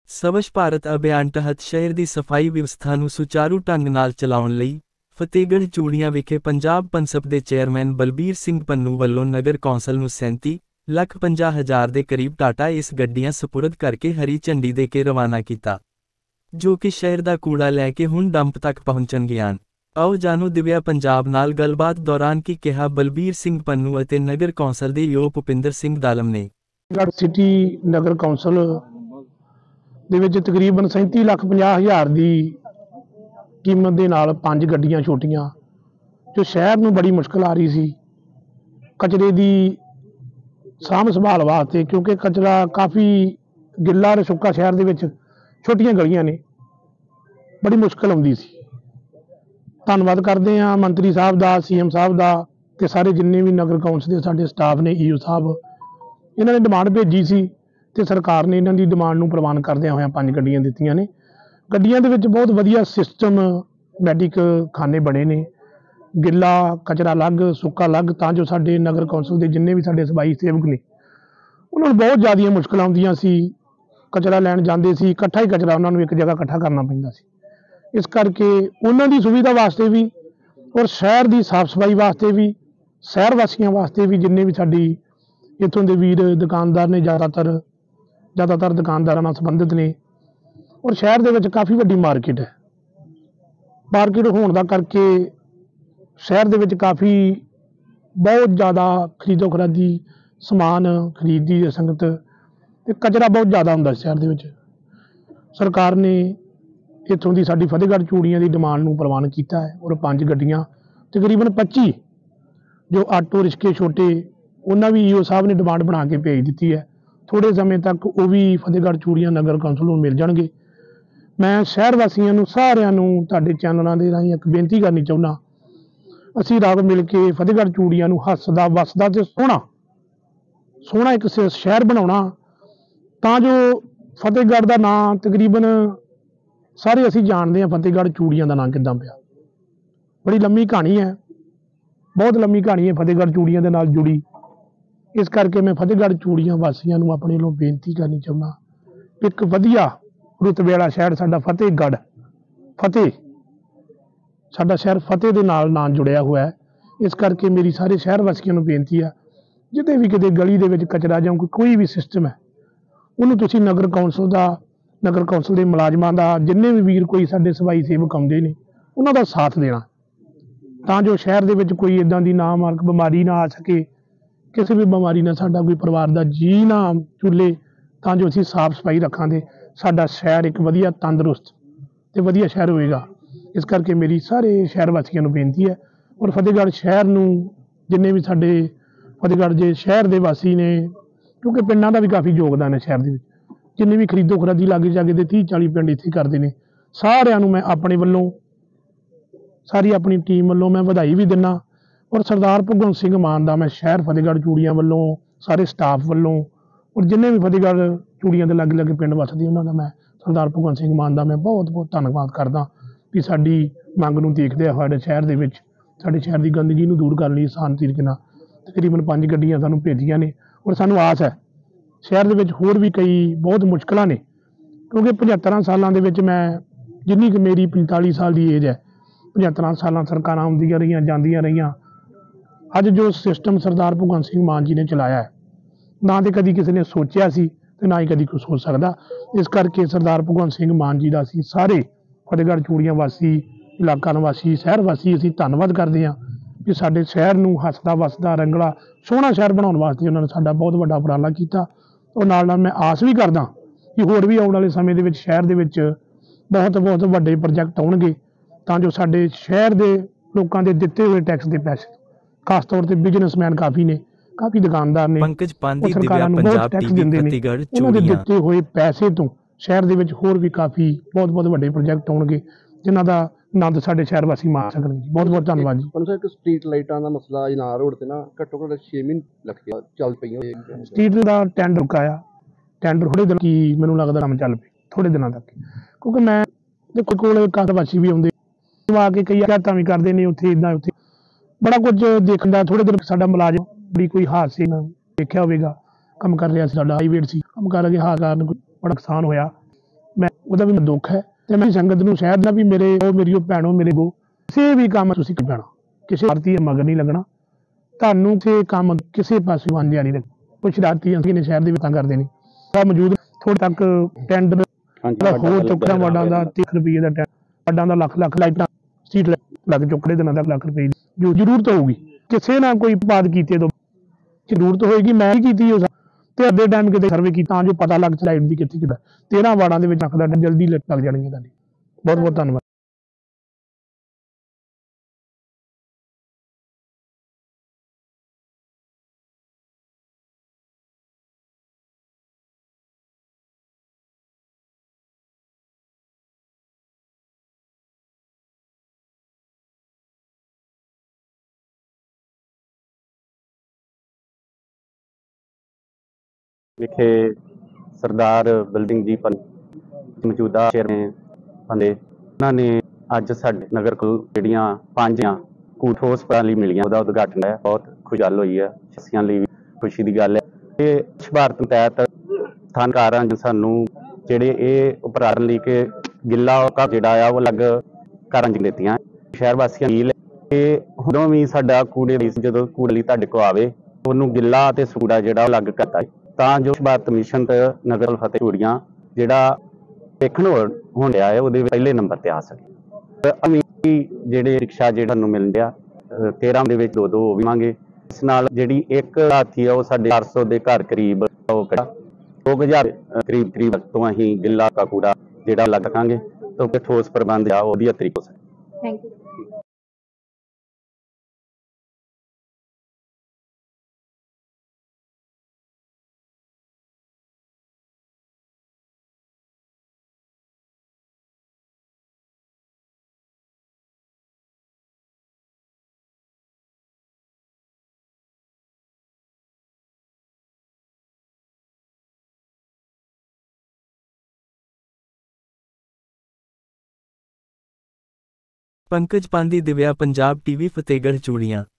ਸਵੱਛ ਭਾਰਤ ਅਭਿਆਨ ਤਹਿਤ ਸ਼ਹਿਰ ਦੀ ਸਫਾਈ ਵਿਵਸਥਾ ਨੂੰ ਸੁਚਾਰੂ ਢੰਗ ਨਾਲ ਚਲਾਉਣ ਲਈ ਫਤਿਹਗੜ੍ਹ ਚੂੜੀਆਂ ਵਿਖੇ ਪੰਜਾਬ ਪਨਸਪ ਦੇ ਚੇਅਰਮੈਨ ਬਲਬੀਰ ਸਿੰਘ ਪੰਨੂ ਵੱਲੋਂ ਨਗਰ ਕੌਂਸਲ ਨੂੰ 37,50,000 ਦੇ ਕਰੀਬ ਟਾਟਾ ਏਸ ਗੱਡੀਆਂ ਸਪੁਰਦ ਕਰਕੇ ਹਰੀ ਝੰਡੀ ਦੇ ਕੇ ਰਵਾਨਾ ਕੀਤਾ, ਜੋ ਕਿ ਸ਼ਹਿਰ ਦਾ ਕੂੜਾ ਲੈ ਕੇ ਹੁਣ ਡੰਪ ਤੱਕ ਪਹੁੰਚਣਗੀਆਂ। ਆਓ ਜਾਣੋ ਦਿਵਿਆ ਪੰਜਾਬ ਨਾਲ ਗੱਲਬਾਤ ਦੌਰਾਨ ਕੀ ਕਿਹਾ ਬਲਬੀਰ ਸਿੰਘ ਪੰਨੂ ਅਤੇ ਨਗਰ ਕੌਂਸਲ ਦੇ ਯੋਗ ਭੁਪਿੰਦਰ ਸਿੰਘ ਦਾਲਮ ਨੇ। ਸਿਟੀ ਨਗਰ ਕੌਂਸਲ ਦੇ ਵਿੱਚ ਤਕਰੀਬਨ 37,50,000 ਦੀ ਕੀਮਤ ਦੇ ਨਾਲ 5 ਗੱਡੀਆਂ ਛੋਟੀਆਂ ਜੋ ਸ਼ਹਿਰ ਨੂੰ ਬੜੀ ਮੁਸ਼ਕਲ ਆ ਰਹੀ ਸੀ ਕਚਰੇ ਦੀ ਸਾਂਭ ਸੰਭਾਲ ਵਾਸਤੇ, ਕਿਉਂਕਿ ਕਚਰਾ ਕਾਫੀ ਗਿੱਲਾ ਤੇ ਸੁੱਕਾ ਸ਼ਹਿਰ ਦੇ ਵਿੱਚ ਛੋਟੀਆਂ ਗਲੀਆਂ ਨੇ, ਬੜੀ ਮੁਸ਼ਕਲ ਆਉਂਦੀ ਸੀ। ਧੰਨਵਾਦ ਕਰਦੇ ਹਾਂ ਮੰਤਰੀ ਸਾਹਿਬ ਦਾ, CM ਸਾਹਿਬ ਦਾ ਤੇ ਸਾਰੇ ਜਿੰਨੇ ਵੀ ਨਗਰ ਕੌਂਸਲ ਦੇ ਸਾਡੇ ਸਟਾਫ ਨੇ, EO ਸਾਹਿਬ, ਇਹਨਾਂ ਨੇ ਡਿਮਾਂਡ ਭੇਜੀ ਸੀ ਤੇ ਸਰਕਾਰ ਨੇ ਇਹਨਾਂ ਦੀ ਡਿਮਾਂਡ ਨੂੰ ਪ੍ਰਵਾਨ ਕਰਦਿਆਂ ਹੋਇਆਂ 5 ਗੱਡੀਆਂ ਦਿੱਤੀਆਂ ਨੇ। ਗੱਡੀਆਂ ਦੇ ਵਿੱਚ ਬਹੁਤ ਵਧੀਆ ਸਿਸਟਮੈਟਿਕ ਖਾਨੇ ਬਣੇ ਨੇ, ਗਿੱਲਾ ਕਚਰਾ ਅਲੱਗ ਸੁੱਕਾ ਅਲੱਗ, ਤਾਂ ਜੋ ਸਾਡੇ ਨਗਰ ਕੌਂਸਲ ਦੇ ਜਿੰਨੇ ਵੀ ਸਾਡੇ ਸਫਾਈ ਸੇਵਕ ਨੇ ਉਹਨਾਂ ਨੂੰ ਬਹੁਤ ਜ਼ਿਆਦੀਆਂ ਮੁਸ਼ਕਲਾਂ ਆਉਂਦੀਆਂ ਸੀ। ਕਚਰਾ ਲੈਣ ਜਾਂਦੇ ਸੀ, ਇਕੱਠਾ ਹੀ ਕਚਰਾ ਉਹਨਾਂ ਨੂੰ ਇੱਕ ਜਗ੍ਹਾ ਇਕੱਠਾ ਕਰਨਾ ਪੈਂਦਾ ਸੀ। ਇਸ ਕਰਕੇ ਉਹਨਾਂ ਦੀ ਸੁਵਿਧਾ ਵਾਸਤੇ ਵੀ ਔਰ ਸ਼ਹਿਰ ਦੀ ਸਾਫ਼ ਸਫਾਈ ਵਾਸਤੇ ਵੀ, ਸ਼ਹਿਰ ਵਾਸੀਆਂ ਵਾਸਤੇ ਵੀ, ਜਿੰਨੇ ਵੀ ਸਾਡੀ ਇੱਥੋਂ ਦੇ ਵੀਰ ਦੁਕਾਨਦਾਰ ਨੇ, ਜ਼ਿਆਦਾਤਰ ਦੁਕਾਨਦਾਰਾਂ ਨਾਲ ਸੰਬੰਧਿਤ ਨੇ, ਔਰ ਸ਼ਹਿਰ ਦੇ ਵਿੱਚ ਕਾਫੀ ਵੱਡੀ ਮਾਰਕੀਟ ਹੈ। ਮਾਰਕੀਟ ਹੋਣ ਦਾ ਕਰਕੇ ਸ਼ਹਿਰ ਦੇ ਵਿੱਚ ਬਹੁਤ ਜ਼ਿਆਦਾ ਖਰੀਦੋ ਖਰਾਦੀ ਸਮਾਨ ਖਰੀਦਦੀ ਹੈ ਸੰਗਤ, ਤੇ ਕਚਰਾ ਬਹੁਤ ਜ਼ਿਆਦਾ ਹੁੰਦਾ ਸ਼ਹਿਰ ਦੇ ਵਿੱਚ। ਸਰਕਾਰ ਨੇ ਇੱਥੋਂ ਦੀ ਸਾਡੀ ਫਤਿਹਗੜ੍ਹ ਚੂੜੀਆਂ ਦੀ ਡਿਮਾਂਡ ਨੂੰ ਪ੍ਰਵਾਨ ਕੀਤਾ ਹੈ, ਔਰ 5 ਗੱਡੀਆਂ ਤਕਰੀਬਨ 25 ਜੋ ਆਟੋ ਰਿਕਸ਼ੇ ਛੋਟੇ, ਉਹਨਾਂ ਵੀ EO ਸਾਹਿਬ ਨੇ ਡਿਮਾਂਡ ਬਣਾ ਕੇ ਭੇਜ ਦਿੱਤੀ ਹੈ। ਥੋੜ੍ਹੇ ਸਮੇਂ ਤੱਕ ਉਹ ਵੀ ਫਤਿਹਗੜ੍ਹ ਚੂੜੀਆਂ ਨਗਰ ਕੌਂਸਲ ਨੂੰ ਮਿਲ ਜਾਣਗੇ। ਮੈਂ ਸ਼ਹਿਰ ਵਾਸੀਆਂ ਨੂੰ ਸਾਰਿਆਂ ਨੂੰ ਤੁਹਾਡੇ ਚੈਨਲਾਂ ਦੇ ਰਾਹੀਂ ਇੱਕ ਬੇਨਤੀ ਕਰਨੀ ਚਾਹੁੰਦਾ, ਅਸੀਂ ਰਲ ਮਿਲ ਕੇ ਫਤਿਹਗੜ੍ਹ ਚੂੜੀਆਂ ਨੂੰ ਹੱਸਦਾ ਵੱਸਦਾ ਤੇ ਸੋਹਣਾ ਇੱਕ ਸ਼ਹਿਰ ਬਣਾਉਣਾ, ਤਾਂ ਜੋ ਫਤਿਹਗੜ੍ਹ ਦਾ ਨਾਂ ਤਕਰੀਬਨ ਸਾਰੇ ਅਸੀਂ ਜਾਣਦੇ ਹਾਂ ਫਤਿਹਗੜ੍ਹ ਚੂੜੀਆਂ ਦਾ ਨਾਂ ਕਿੱਦਾਂ ਪਿਆ। ਬੜੀ ਲੰਮੀ ਕਹਾਣੀ ਹੈ, ਬਹੁਤ ਲੰਮੀ ਕਹਾਣੀ ਹੈ ਫਤਿਹਗੜ੍ਹ ਚੂੜੀਆਂ ਦੇ ਨਾਲ ਜੁੜੀ। ਇਸ ਕਰਕੇ ਮੈਂ ਫਤਿਹਗੜ੍ਹ ਚੂੜੀਆਂ ਵਾਸੀਆਂ ਨੂੰ ਆਪਣੇ ਵੱਲੋਂ ਬੇਨਤੀ ਕਰਨੀ ਚਾਹੁੰਦਾ, ਇੱਕ ਵਧੀਆ ਰੁਤਬੇ ਵਾਲਾ ਸ਼ਹਿਰ ਸਾਡਾ ਫਤਿਹਗੜ੍ਹ, ਸਾਡਾ ਸ਼ਹਿਰ ਫਤਿਹ ਦੇ ਨਾਲ ਨਾਂ ਜੁੜਿਆ ਹੋਇਆ ਹੈ। ਇਸ ਕਰਕੇ ਮੇਰੀ ਸਾਰੇ ਸ਼ਹਿਰ ਵਾਸੀਆਂ ਨੂੰ ਬੇਨਤੀ ਹੈ, ਜਿੱਥੇ ਵੀ ਕਿਤੇ ਗਲੀ ਦੇ ਵਿੱਚ ਕਚਰਾ ਜਾਂ ਕੋਈ ਵੀ ਸਿਸਟਮ ਹੈ, ਉਹਨੂੰ ਤੁਸੀਂ ਨਗਰ ਕੌਂਸਲ ਦੇ ਮੁਲਾਜ਼ਮਾਂ ਦਾ, ਜਿੰਨੇ ਵੀ ਵੀਰ ਕੋਈ ਸਾਡੇ ਸਫਾਈ ਸੇਵਕ ਆਉਂਦੇ ਨੇ, ਉਹਨਾਂ ਦਾ ਸਾਥ ਦੇਣਾ, ਤਾਂ ਜੋ ਸ਼ਹਿਰ ਦੇ ਵਿੱਚ ਕੋਈ ਇੱਦਾਂ ਦੀ ਨਾ ਮਾਰਕ ਬਿਮਾਰੀ ਨਾ ਆ ਸਕੇ, ਕਿਸੇ ਵੀ ਬਿਮਾਰੀ ਨਾਲ ਸਾਡਾ ਕੋਈ ਪਰਿਵਾਰ ਦਾ ਜੀਅ ਨਾ ਚੁੱਲੇ, ਤਾਂ ਜੋ ਅਸੀਂ ਸਾਫ਼ ਸਫਾਈ ਰੱਖਾਂਗੇ, ਸਾਡਾ ਸ਼ਹਿਰ ਇੱਕ ਵਧੀਆ ਤੰਦਰੁਸਤ ਤੇ ਵਧੀਆ ਸ਼ਹਿਰ ਹੋਏਗਾ। ਇਸ ਕਰਕੇ ਮੇਰੀ ਸਾਰੇ ਸ਼ਹਿਰ ਵਾਸੀਆਂ ਨੂੰ ਬੇਨਤੀ ਹੈ, ਔਰ ਫਤਿਹਗੜ੍ਹ ਸ਼ਹਿਰ ਨੂੰ ਜਿੰਨੇ ਵੀ ਸਾਡੇ ਫਤਿਹਗੜ੍ਹ ਦੇ ਸ਼ਹਿਰ ਦੇ ਵਾਸੀ ਨੇ, ਕਿਉਂਕਿ ਪਿੰਡਾਂ ਦਾ ਵੀ ਕਾਫੀ ਯੋਗਦਾਨ ਹੈ ਸ਼ਹਿਰ ਦੇ ਵਿੱਚ, ਜਿੰਨੇ ਵੀ ਖਰੀਦੋ ਖਰਾਦੀ ਲਾਗੇ ਜਾਗੇ ਦੇ 30-40 ਪਿੰਡ ਇੱਥੇ ਕਰਦੇ ਨੇ, ਸਾਰਿਆਂ ਨੂੰ ਮੈਂ ਆਪਣੇ ਵੱਲੋਂ, ਸਾਰੀ ਆਪਣੀ ਟੀਮ ਵੱਲੋਂ ਮੈਂ ਵਧਾਈ ਵੀ ਦਿੰਦਾ, ਔਰ ਸਰਦਾਰ ਭਗਵੰਤ ਸਿੰਘ ਮਾਨ ਦਾ ਮੈਂ ਸ਼ਹਿਰ ਫਤਿਹਗੜ੍ਹ ਚੂੜੀਆਂ ਵੱਲੋਂ, ਸਾਰੇ ਸਟਾਫ ਵੱਲੋਂ, ਔਰ ਜਿੰਨੇ ਵੀ ਫਤਿਹਗੜ੍ਹ ਚੂੜੀਆਂ ਦੇ ਲਾਗੇ ਪਿੰਡ ਵੱਸਦੇ ਉਹਨਾਂ ਦਾ ਮੈਂ ਸਰਦਾਰ ਭਗਵੰਤ ਸਿੰਘ ਮਾਨ ਦਾ ਮੈਂ ਬਹੁਤ ਧੰਨਵਾਦ ਕਰਦਾ ਕਿ ਸਾਡੀ ਮੰਗ ਨੂੰ ਦੇਖਦੇ ਹੋਏ ਸਾਡੇ ਸ਼ਹਿਰ ਦੇ ਵਿੱਚ, ਸਾਡੇ ਸ਼ਹਿਰ ਦੀ ਗੰਦਗੀ ਨੂੰ ਦੂਰ ਕਰਨ ਲਈ ਆਸਾਨ ਤਰੀਕੇ ਨਾਲ ਤਕਰੀਬਨ 5 ਗੱਡੀਆਂ ਸਾਨੂੰ ਭੇਜੀਆਂ ਨੇ। ਔਰ ਸਾਨੂੰ ਆਸ ਹੈ ਸ਼ਹਿਰ ਦੇ ਵਿੱਚ ਹੋਰ ਵੀ ਕਈ ਬਹੁਤ ਮੁਸ਼ਕਲਾਂ ਨੇ, ਕਿਉਂਕਿ 75 ਸਾਲਾਂ ਦੇ ਵਿੱਚ ਮੈਂ, ਜਿੰਨੀ ਕਿ ਮੇਰੀ 45 ਸਾਲ ਦੀ ਏਜ ਹੈ, 75 ਸਾਲਾਂ ਸਰਕਾਰਾਂ ਆਉਂਦੀਆਂ ਰਹੀਆਂ ਜਾਂਦੀਆਂ ਰਹੀਆਂ। ਅੱਜ ਜੋ ਸਿਸਟਮ ਸਰਦਾਰ ਭਗਵੰਤ ਸਿੰਘ ਮਾਨ ਜੀ ਨੇ ਚਲਾਇਆ ਹੈ, ਨਾ ਤੇ ਕਦੀ ਕਿਸੇ ਨੇ ਸੋਚਿਆ ਸੀ ਤੇ ਨਾ ਹੀ ਕਦੀ ਕੋਈ ਸੋਚ ਸਕਦਾ। ਇਸ ਕਰਕੇ ਸਰਦਾਰ ਭਗਵੰਤ ਸਿੰਘ ਮਾਨ ਜੀ ਦਾ ਅਸੀਂ ਸਾਰੇ ਫਤਿਹਗੜ੍ਹ ਚੂੜੀਆਂ ਵਾਸੀ, ਇਲਾਕਾ ਨਿਵਾਸੀ, ਸ਼ਹਿਰ ਵਾਸੀ ਅਸੀਂ ਧੰਨਵਾਦ ਕਰਦੇ ਹਾਂ ਕਿ ਸਾਡੇ ਸ਼ਹਿਰ ਨੂੰ ਹੱਸਦਾ ਵੱਸਦਾ ਰੰਗਲਾ ਸੋਹਣਾ ਸ਼ਹਿਰ ਬਣਾਉਣ ਵਾਸਤੇ ਉਹਨਾਂ ਨੇ ਸਾਡਾ ਬਹੁਤ ਵੱਡਾ ਉਪਰਾਲਾ ਕੀਤਾ। ਔਰ ਨਾਲ ਮੈਂ ਆਸ ਵੀ ਕਰਦਾ ਕਿ ਹੋਰ ਵੀ ਆਉਣ ਵਾਲੇ ਸਮੇਂ ਦੇ ਵਿੱਚ ਸ਼ਹਿਰ ਦੇ ਵਿੱਚ ਬਹੁਤ ਵੱਡੇ ਪ੍ਰੋਜੈਕਟ ਆਉਣਗੇ, ਤਾਂ ਜੋ ਸਾਡੇ ਸ਼ਹਿਰ ਦੇ ਲੋਕਾਂ ਦੇ ਦਿੱਤੇ ਹੋਏ ਟੈਕਸ ਦੇ ਪੈਸੇ, ਖਾਸ ਤੌਰ ਤੇ ਬਿਜ਼ਨਸਮੈਨ ਕਾਫੀ ਨੇ, ਕਾਫੀ ਦੁਕਾਨਦਾਰ ਨੇ, ਪੰਕਜ ਪਾਂਦੀ ਸਰਕਾਰਾਂ ਨੂੰ ਬਹੁਤ ਟੈਕਸ ਦਿੰਦੇ ਨੇ, ਉਹਨਾਂ ਦੇ ਦਿੱਤੇ ਹੋਏ ਪੈਸੇ ਤੋਂ ਸ਼ਹਿਰ ਦੇ ਵਿੱਚ ਹੋਰ ਵੀ ਕਾਫੀ ਬਹੁਤ ਵੱਡੇ ਪ੍ਰੋਜੈਕਟ ਆਉਣਗੇ, ਜਿਨ੍ਹਾਂ ਦਾ ਆਨੰਦ ਸਾਡੇ ਸ਼ਹਿਰ ਵਾਸੀ ਮਾਣ ਸਕਣਗੇ। ਬਹੁਤ ਧੰਨਵਾਦ ਜੀ। ਪਰ ਸਰ ਇੱਕ ਸਟਰੀਟ ਲਾਈਟਾਂ ਦਾ ਮਸਲਾ ਜਨਾਰ ਰੋਡ ਤੇ ਨਾ ਘੱਟੋ ਘੱਟ 6 ਮਹੀਨੇ ਲੱਗ ਗਏ ਚੱਲ ਪਈਆਂ। ਸਟਰੀਟ ਦਾ ਟੈਂਡਰ ਰੁਕਾਇਆ, ਟੈਂਡਰ ਥੋੜ੍ਹੇ ਦਿਨ ਕੀ ਮੈਨੂੰ ਲੱਗਦਾ ਕੰਮ ਚੱਲ ਪਏ ਥੋੜ੍ਹੇ ਦਿਨਾਂ ਤੱਕ, ਕਿਉਂਕਿ ਮੈਂ ਦੇਖੋ ਕੋਲ ਕਾਰਵਾਸੀ ਵੀ ਆਉਂਦੇ ਆ ਕੇ ਕਈ ਹਦਾਇਤਾਂ ਵੀ ਕਰਦੇ ਨੇ, ਉੱਥੇ ਇੱਦਾਂ ਉੱਥੇ ਬੜਾ ਕੁਝ ਦੇਖਣ ਦਾ। ਥੋੜ੍ਹੇ ਦਿਨ ਸਾਡਾ ਮੁਲਾਜ਼ਮ ਬੜੀ ਕੋਈ ਹਾਦਸੇ ਦੇਖਿਆ ਹੋਵੇਗਾ, ਕੰਮ ਕਰ ਰਿਹਾ ਸੀ, ਸਾਡਾ ਪ੍ਰਾਈਵੇਟ ਸੀ, ਕੰਮ ਕਰ ਰਿਹਾ ਹਾਦਸੇ ਕਾਰਨ ਬੜਾ ਨੁਕਸਾਨ ਹੋਇਆ, ਮੈਂ ਉਹਦਾ ਵੀ ਦੁੱਖ ਹੈ ਤੇ ਮੈਂ ਸੰਗਤ ਨੂੰ ਸ਼ਹਿਰ ਦਾ ਵੀ ਮੇਰੇ ਉਹ ਮੇਰੀ ਭੈਣੋ ਮੇਰੇ ਕੋ ਕਿਸੇ ਵੀ ਕੰਮ ਤੁਸੀਂ ਕਰ ਪੈਣਾ, ਕਿਸੇ ਭਾਰਤੀ ਮਗਰ ਨਹੀਂ ਲੱਗਣਾ, ਤੁਹਾਨੂੰ ਤੇ ਕੰਮ ਕਿਸੇ ਪਾਸੇ ਵਾਂਝਿਆ ਨਹੀਂ ਰੱਖਣਾ। ਕੁਛ ਰਾਤੀ ਅਸੀਂ ਨੇ ਸ਼ਹਿਰ ਦੇ ਵਿੱਚ ਕਰਦੇ ਨੇ ਤਾਂ ਮੌਜੂਦ ਥੋੜੇ ਤੱਕ ਟੈਂਡਰ ਹੋ ਚੁੱਕਾ ਵਾਰਡਾਂ ਦਾ 30 ਰੁਪਏ ਦਾ ਟੈਂਡਰ, ਵਾਰਡਾਂ ਦਾ ਲੱਖ ਲਾਈਟਾਂ ਸਟਰੀਟ ਲੱਗ ਚੁੱਕੇ ਦਿਨਾਂ ਦਾ ਲੱਖ ਰੁਪਏ ਦੀ ਜੋ ਜ਼ਰੂਰਤ ਹੋਊਗੀ ਕਿਸੇ ਨਾਲ ਕੋਈ ਬਾਤ ਕੀਤੇ ਤੋਂ ਜ਼ਰੂਰਤ ਹੋਏਗੀ ਮੈਂ ਹੀ ਕੀਤੀ ਉਸ ਤੇ ਅੱਧੇ ਟਾਈਮ ਕਿਤੇ ਸਰਵੇ ਕੀਤਾ ਤਾਂ ਜੋ ਪਤਾ ਲੱਗ ਲਾਈਟ ਦੀ ਕਿੱਥੇ ਕਿੱਦਾਂ 13 ਵਾਰਡਾਂ ਦੇ ਵਿੱਚ ਰੱਖਦਾ ਜਲਦੀ ਲੱਗ ਜਾਣਗੀਆਂ ਤੁਹਾਡੀ। ਬਹੁਤ ਬਹੁਤ ਧੰਨਵਾਦ। ਵਿਖੇ ਸਰਦਾਰ ਬਲਦਿੰਗ ਜੀ ਮੌਜੂਦਾ ਚੇਅਰਮੈਨ ਬੰਦੇ ਉਹਨਾਂ ਨੇ ਅੱਜ ਸਾਡੇ ਨਗਰ ਕੋਲ ਜਿਹੜੀਆਂ 5 ਠੋਸ ਪ੍ਰਣਾਲੀ ਮਿਲੀਆਂ ਉਹਦਾ ਉਦਘਾਟਨ ਹੈ। ਬਹੁਤ ਖੁਸ਼ੀ ਗੱਲ ਹੋਈ ਹੈ, ਸਿਆਸੀਆਂ ਲਈ ਵੀ ਖੁਸ਼ੀ ਦੀ ਗੱਲ ਹੈ। ਇਹ ਸਵੱਛ ਭਾਰਤ ਤਹਿਤ ਸਥਾਨਕਾਰਾਂ ਸਾਨੂੰ ਜਿਹੜੇ ਇਹ ਉਪਰਾਲੇ ਲਈ ਕਿ ਗਿੱਲਾ ਜਿਹੜਾ ਆ ਉਹ ਅਲੱਗ ਘਰਾਂ 'ਚ ਦਿੱਤੀਆਂ। ਸ਼ਹਿਰ ਵਾਸੀਆਂ ਦੀ ਕਿ ਜਦੋਂ ਵੀ ਸਾਡਾ ਕੂੜੇ ਦੀ ਜਦੋਂ ਕੂੜੇ ਲਈ ਤੁਹਾਡੇ ਕੋਲ ਆਵੇ ਉਹਨੂੰ ਗਿੱਲਾ ਅਤੇ ਸੂੜਾ ਜਿਹੜਾ ਅਲੱਗ ਕਰਤਾ ਤਾਂ ਜੋ ਭਾਰਤ ਮਿਸ਼ਨ ਤੇ ਨਗਰ ਫਤਿਹ ਚੂੜੀਆਂ ਜਿਹੜਾ ਦੇਖਣ ਹੋਣ ਡਿਆ ਹੈ ਉਹਦੇ ਪਹਿਲੇ ਨੰਬਰ ਤੇ ਆ ਸਕੇ। ਅਸੀਂ ਜਿਹੜੇ ਰਿਕਸ਼ਾ ਜਿਹੜਾ ਨੂੰ ਮਿਲ ਰਿਹਾ 13 ਦੇ ਵਿੱਚ 2 ਹੋਵਾਂਗੇ। ਇਸ ਨਾਲ ਜਿਹੜੀ ਇੱਕ ਹਾਥੀ ਆ ਉਹ ਸਾਡੇ 400 ਦੇ ਘਰ ਕਰੀਬ ਉਹ ਕਿਹੜਾ 2000 ਕਰੀਬ ਤੋਂ ਅਸੀਂ ਗਿੱਲਾ ਕੂੜਾ ਜਿਹੜਾ ਲੱਗ ਸਕਾਂਗੇ ਤਾਂ ਠੋਸ ਪ੍ਰਬੰਧ ਆ ਉਹਦੀ ਤਰੀਕ ਹੋ ਸਕੇ। Thank you. ਪੰਕਜ ਪਾਂਦੀ, ਦਿਵਿਆ ਪੰਜਾਬ ਟੀਵੀ, ਫਤਿਹਗੜ੍ਹ ਚੂੜੀਆਂ।